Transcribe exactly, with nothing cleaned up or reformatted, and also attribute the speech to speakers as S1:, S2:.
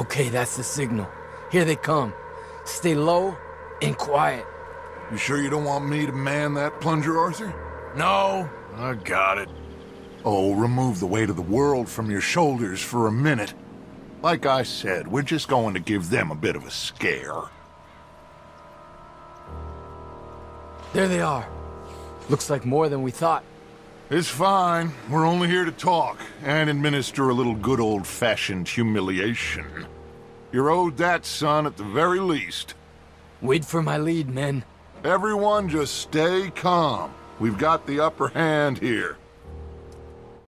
S1: Okay, that's the signal. Here they come. Stay low and quiet.
S2: You sure you don't want me to man that plunger, Arthur?
S3: No, I got it.
S2: Oh, remove the weight of the world from your shoulders for a minute. Like I said, we're just going to give them a bit of a scare.
S1: There they are. Looks like more than we thought.
S2: It's fine. We're only here to talk and administer a little good old-fashioned humiliation. You're owed that, son, at the very least.
S1: Wait for my lead, men.
S2: Everyone just stay calm. We've got the upper hand here.